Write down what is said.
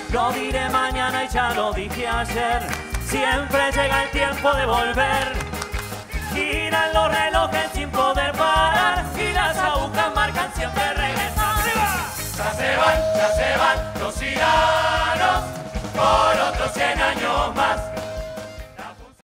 Lo diré mañana y ya lo dije ayer. Siempre llega el tiempo de volver. Giran los relojes sin poder parar y las agujas marcan siempre regresar. Ya se van los tiranos por otros 100 años más.